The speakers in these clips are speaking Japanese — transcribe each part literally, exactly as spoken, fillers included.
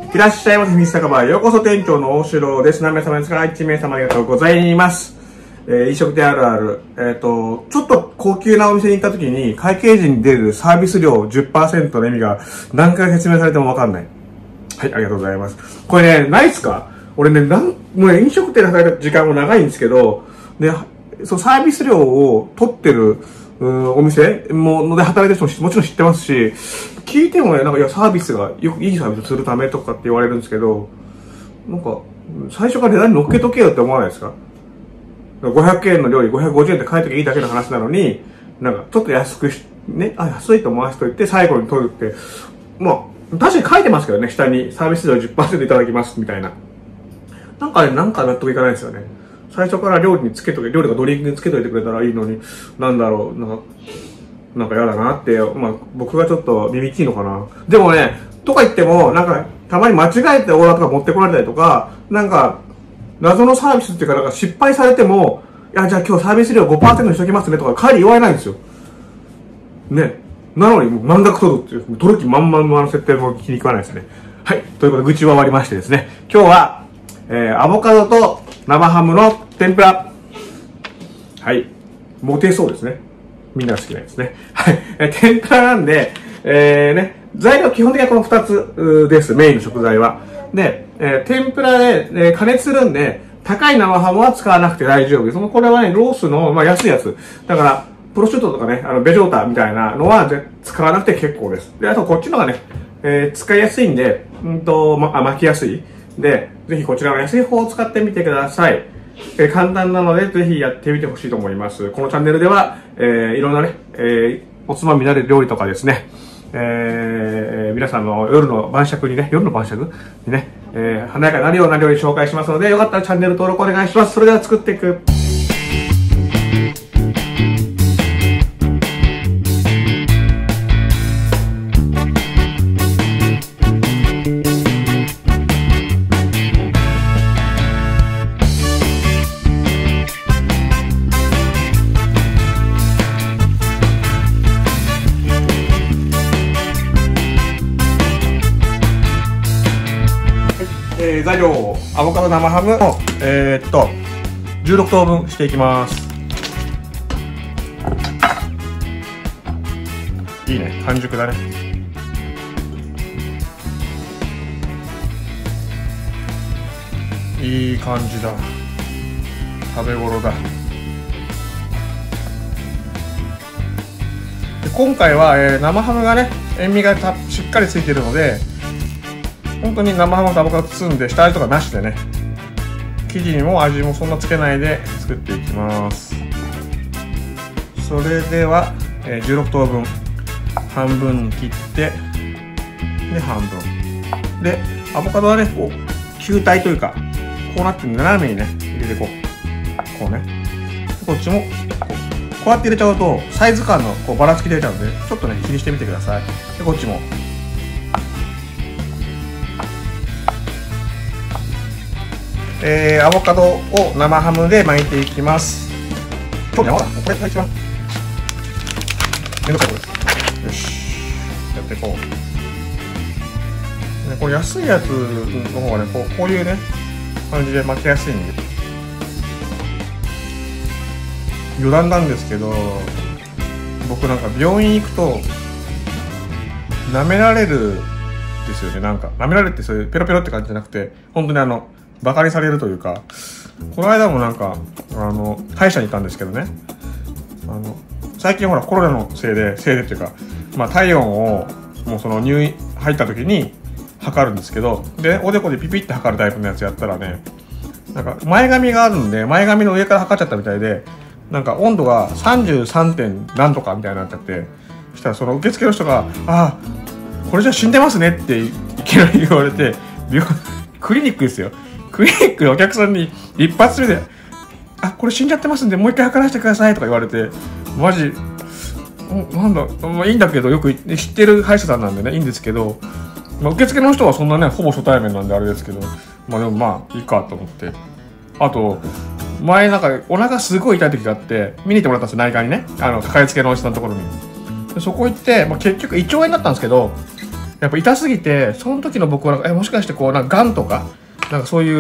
いらっしゃいませ、秘密酒場へようこそ。店長の大城です。何名様ですか？いち名様ありがとうございます。えー、飲食店あるある。えっと、ちょっと高級なお店に行った時に、会計時に出るサービス料 じゅっパーセント の意味が何回説明されてもわかんない。はい、ありがとうございます。これね、ないっすか？俺ね、なん、もうね、飲食店で働いた時間も長いんですけど、ね、そう、サービス料を取ってる、うん、お店もので働いてる人ももちろん知ってますし、聞いてもね、なんか、いや、サービスが、よくいいサービスをするためとかって言われるんですけど、なんか、最初から値段に乗っけとけよって思わないですか？ごひゃくえんの料理ごひゃくごじゅうえんって書いときゃいいだけの話なのに、なんか、ちょっと安くし、ね、あ、安いと思わせといて、最後に取るって、まあ、確かに書いてますけどね、下にサービス料 じゅっパーセント いただきます、みたいな。なんかね、なんか納得いかないですよね。最初から料理につけとけ、料理がドリンクにつけといてくれたらいいのに、なんだろう、なんか、なんか嫌だなって、まあ、僕がちょっとビビっていいのかな。でもね、とか言っても、なんか、たまに間違えてオーダーとか持ってこられたりとか、なんか、謎のサービスっていうか、なんか失敗されても、いや、じゃあ今日サービス料 ごパーセント にしときますねとか、帰り言われないんですよ。ね。なのに、満額取るっていう、取る気満々の設定も気に食わないですね。はい。ということで、愚痴は終わりましてですね。今日は、えー、アボカドと生ハムの天ぷら。はい。モテそうですね。みんなが好きなやつね。はい。えー、天ぷらなんで、えー、ね、材料基本的にはこの二つです。メインの食材は。で、えー、天ぷらで、えー、加熱するんで、高い生ハムは使わなくて大丈夫です。その、これはね、ロースの、まあ、安いやつ。だから、プロシュートとかね、あの、ベジョータみたいなのは使わなくて結構です。で、あとこっちのがね、えー、使いやすいんで、うんと、ま、あ、巻きやすい。で、ぜひこちらの安い方を使ってみてください。えー、簡単なので、ぜひやってみてほしいと思います。このチャンネルでは、えー、いろんなね、えー、おつまみになる料理とかですね、えー、皆さんの夜の晩酌にね、夜の晩酌にね、えー、華やかになるような料理紹介しますので、よかったらチャンネル登録お願いします。それでは作っていく。えー、材料、アボカド生ハムを、えー、っと、じゅうろく等分していきます。いいね、完熟だね。いい感じだ。食べ頃だ。で今回は、えー、生ハムがね、塩味がたしっかりついているので、本当に生ハムとアボカド包んで下味とかなしでね、生地にも味もそんなつけないで作っていきます。それでは、えー、じゅうろく等分半分に切って、で半分で、アボカドはねこう球体というかこうなって斜めにね入れてこうこうね、こっちもこう、こうやって入れちゃうとサイズ感のこうばらつき出ちゃうので、ちょっとね気にしてみてください。でこっちもえー、アボカドを生ハムで巻いていきます。今日ね、ほら、これが一番めんどくさいことです。よし、やっていこう。ね、これ安いやつの方がね、こう、こういうね、感じで巻きやすいんで。余談なんですけど、僕なんか病院行くと、舐められるですよね、なんか。舐められるってそういうペロペロって感じじゃなくて、本当にあの、バカにされるというか、この間もなんか、あの、歯医者に行ったんですけどね、あの、最近ほらコロナのせいで、せいでっていうか、まあ体温を、もうその入院、入った時に測るんですけど、で、おでこでピピって測るタイプのやつやったらね、なんか前髪があるんで、前髪の上から測っちゃったみたいで、なんか温度が さんじゅうさん. 点何とかみたいになっちゃって、そしたらその受付の人が、ああ、これじゃ死んでますねっていきなり言われて、クリニックですよ。クリニックのお客さんに一発目で、あ、これ死んじゃってますんで、もう一回測らせてくださいとか言われて、マジ、なんだ、まあいいんだけど、よく知ってる歯医者さんなんでね、いいんですけど、まあ、受付の人はそんなね、ほぼ初対面なんであれですけど、まあでもまあ、いいかと思って。あと、前なんか、お腹すごい痛い時があって、見に行ってもらったんですよ、内科にね。あの、かかりつけのお医者さんのところに。でそこ行って、まあ、結局胃腸炎だったんですけど、いやっぱ痛すぎて、その時の僕はなんか、え、もしかしてこう、なんか、癌とか、なんかそういう、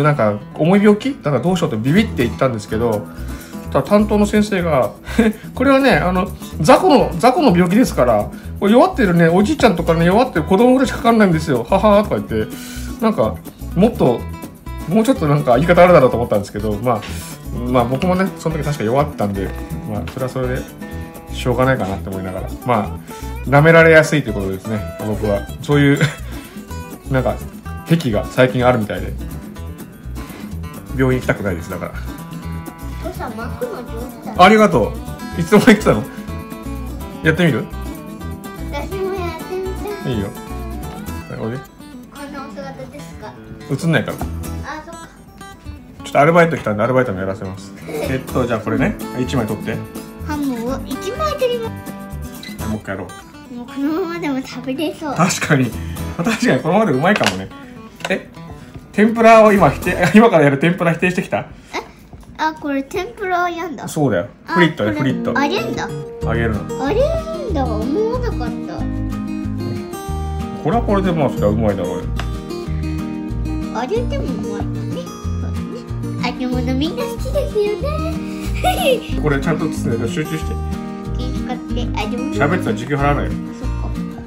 なんか、重い病気だからどうしようとビビって言ったんですけど、ただ担当の先生が、これはね、あの、雑魚の、雑魚の病気ですから、これ弱ってるね、おじいちゃんとかね、弱ってる子供ぐらいしかかかんないんですよ。ははーとか言って、なんか、もっと、もうちょっとなんか言い方あるだろうと思ったんですけど、まあ、まあ僕もね、その時確か弱ってたんで、まあ、それはそれで、しょうがないかなって思いながら、まあ、舐められやすいということですね、僕は。そういう、なんか、癖が最近あるみたいで、病院行きたくないです、だから。 お父さん、巻くの上手だね。 ありがとう。いつも言ってたの？やってみる？ 私もやってみたい。 いいよ。おいで。 こんなお姿ですか？ 映んないから。 あ、そっか。 ちょっとアルバイト来たんで、アルバイトもやらせます。えっと、じゃあこれね、いちまい取って。 ハムをいちまい取ります。 もう一回やろう。 もうこのままでも食べれそう。 確かに。確かにこのままでうまいかもね。え、天ぷらを今否定、今からやる天ぷら否定してきた？ あ、これ天ぷらやんだ。 そうだよ。フリットね、フリット。 あれんだ。 揚げるの。 あれんだ。思わなかった。 これはこれでまあそれはうまいだろうよ。 あれでもうまいだね。揚げ物みんな好きですよね。 これちゃんと包んで集中して。 気使って揚げ物。 喋ってたら時給払わないよ。 そっか。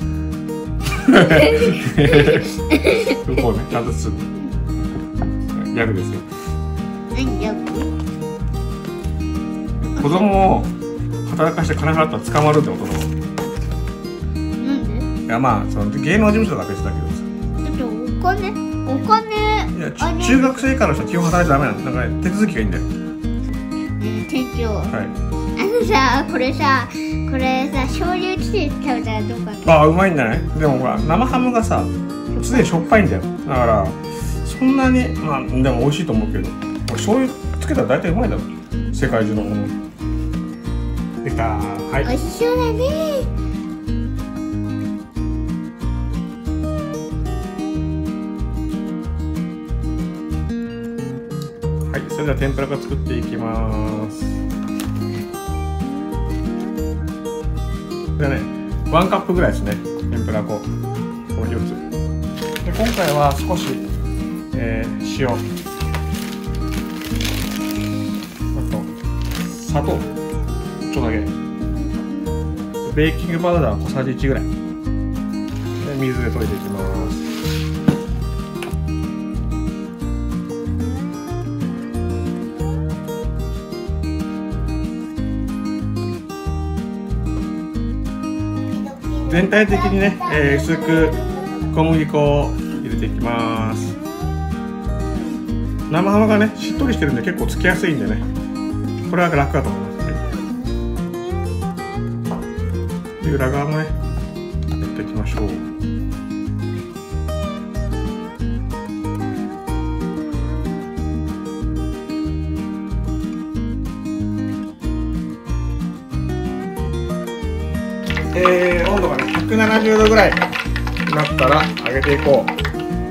こうね、ちゃんと包んで。ギャグですよ。 何ギャグ？ 子供を働かして金払ったら捕まるってことなの？ なんで？ いやまあその芸能事務所が別だけどさ。 だってお金お金いや中学生以下の人は基本働いちゃダメなの。なんか手続きがいいんだよ。 うん店長。 はい。 あのさこれさこれさ醤油つけて食べたらどうかな。 ああうまいんじゃない？でもほら生ハムがさすでにしょっぱいんだよ。だからそんなにまあでも美味しいと思うけど、醤油つけたら大体うまいだろ。世界中のもの。できた。はい。 美味しそうだね。 はい、それでは天ぷら粉作っていきます。これはね、ワンカップぐらいですね、天ぷら粉。このよっつ。で、今回は少し、えー、塩。あと、砂糖。ちょっとだけ。ベーキングパウダー小さじいちぐらい。で、水で溶いていきます。全体的にね、えー、薄く小麦粉を入れていきます。生ハムがねしっとりしてるんで結構つきやすいんでね、これは楽だと思います。で裏側もねやっていきましょう。えー、温度がねひゃくななじゅうどぐらいになったら揚げていこう。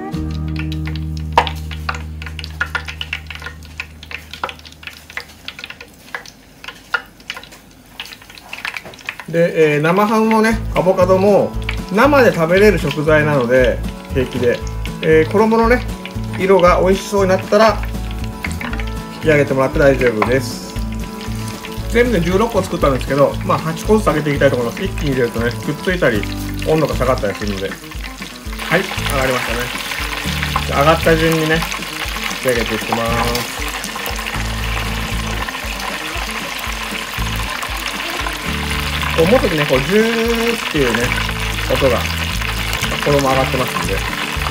で、えー、生ハムもねアボカドも生で食べれる食材なので平気で、えー、衣のね色が美味しそうになったら引き上げてもらって大丈夫です。全部でじゅうろっこ作ったんですけど、まあはちこずつ揚げていきたいと思います。一気に入れるとねくっついたり温度が下がったりするので。はい、上がりましたね。上がった順にね仕上げていきます。こう持つとねこうジューっていうね音が衣上がってますんで。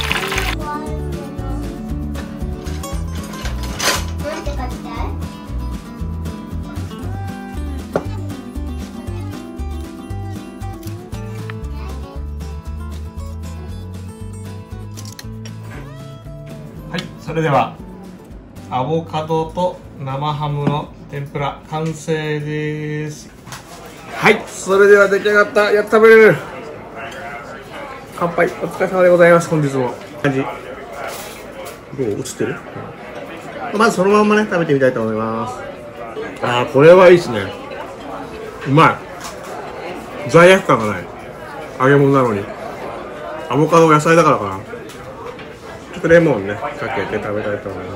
はい、それではアボカドと生ハムの天ぷら完成です。はい、それでは出来上がった。やっと食べれる。乾杯。お疲れ様でございます。本日も味どう映ってる？まずそのまんまね食べてみたいと思います。ああ、これはいいですね。うまい。罪悪感がない揚げ物なのに。 アボカド野菜だからかな。ちょっとレモンねかけて食べたいと思います。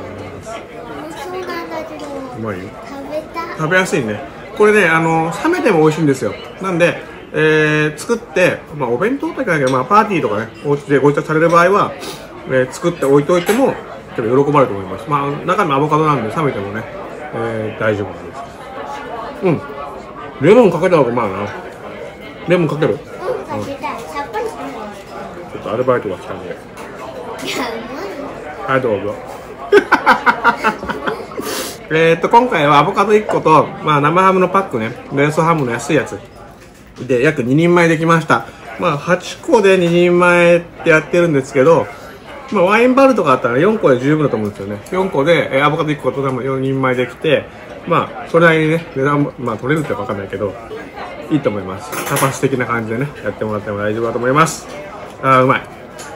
そうなんだけど。 うまいよ。 食べた。 食べやすいね。これね、あの冷めても美味しいんですよ。なんで、えー、作って、まあ、お弁当とかだけど、まあ、パーティーとかね、お家でご自宅される場合は、えー、作って置いといても喜ばれると思います。まあ、中身アボカドなんで冷めてもね、えー、大丈夫です。うん。レモンかけた方がうまいな。レモンかける？ うん、かけたい。さっぱりする。 ちょっとアルバイトが来たんで。 いや、うはい、どうぞ。えっと、今回はアボカドいっこと、まあ、生ハムのパックね、ベースハムの安いやつ。で、約ににんまえできました。まあ、はちこでににんまえってやってるんですけど、まあ、ワインバルとかあったらよんこで十分だと思うんですよね。よんこで、えー、アボカドいっことでもよにんまえできて、まあ、それなりにね、値段も、まあ、取れるってわかんないけど、いいと思います。タパス的な感じでね、やってもらっても大丈夫だと思います。あー、うまい。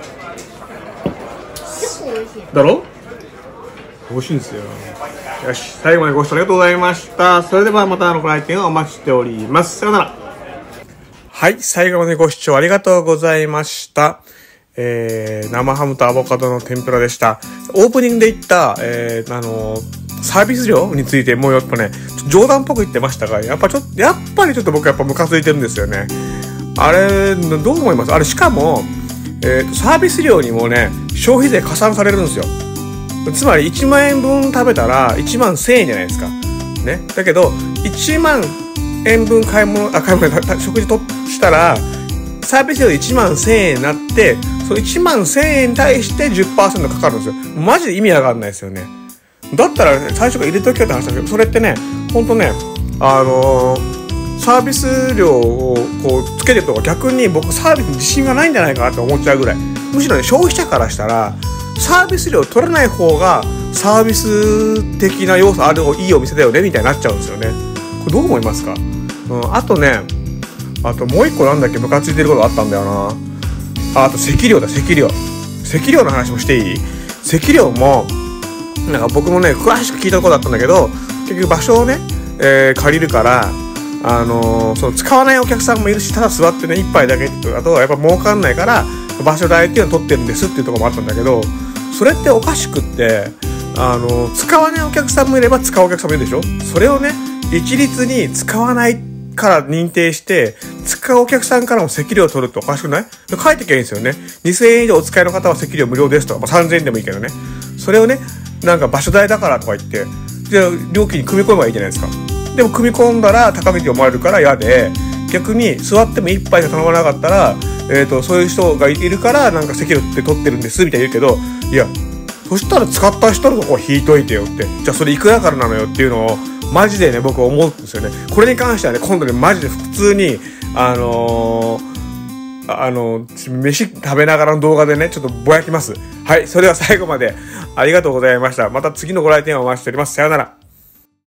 結構美味しい。 だろ？美味しいんですよ。よし、最後までご視聴ありがとうございました。それではまたのご来店をお待ちしております。さようなら。はい、最後までご視聴ありがとうございました。えー、生ハムとアボカドの天ぷらでした。オープニングで言った、えー、あのー、サービス料についてもうやっぱね、冗談っぽく言ってましたが、やっぱちょっと、やっぱりちょっと僕やっぱムカついてるんですよね。あれ、どう思います？あれ、しかも、えー、サービス料にもね、消費税加算されるんですよ。つまりいちまんえんぶん食べたらいちまんせんえんじゃないですか。ね。だけど、いちまんえんぶん買い物、あ、買い物、食事としたら、サービス料でいちまんせんえんになって、そのいちまんせんえんに対して じゅっパーセント かかるんですよ。マジで意味わかんないですよね。だったら、ね、最初から入れときよって話だけど、それってね、ほんとね、あのー、サービス料をこうつけてるとか逆に僕サービスに自信がないんじゃないかなって思っちゃうぐらい。むしろね、消費者からしたら、サービス料取れない方がサービス的な要素あるいいお店だよねみたいになっちゃうんですよね。これどう思いますか？うん、あとね、あともう一個なんだっけムカついてることあったんだよな。あ、あと席料だ、席料。席料の話もしていい？席料もなんか僕もね詳しく聞いたことあったんだけど、結局場所をね、えー、借りるからあのー、その使わないお客さんもいるし、ただ座ってね一杯だけってあとはやっぱ儲かんないから場所代っていうのを取ってるんですっていうところもあったんだけど、それっておかしくって、あの使わないお客さんもいれば使うお客さんもいるでしょ。それをね一律に使わないから認定して使うお客さんからも席料を取るっておかしくない？書いてきゃいいんですよね。にせんえん以上お使いの方は席料無料ですとか、まあ、さんぜんえんでもいいけどね、それをねなんか場所代だからとか言ってじゃあ料金に組み込めばいいじゃないですか。でも組み込んだら高めて思われるから嫌で、逆に座っても一杯しか頼まなかったら、えーと、そういう人がいるからなんか席料って取ってるんですみたいに言うけど、いやそしたら使った人のとこ引いといてよって、じゃあそれいくらからなのよっていうのをマジでね僕は思うんですよね。これに関してはね今度ねマジで普通にあのー、あの飯食べながらの動画でねちょっとぼやきます。はい、それでは最後までありがとうございました。また次のご来店をお待ちしております。さようなら。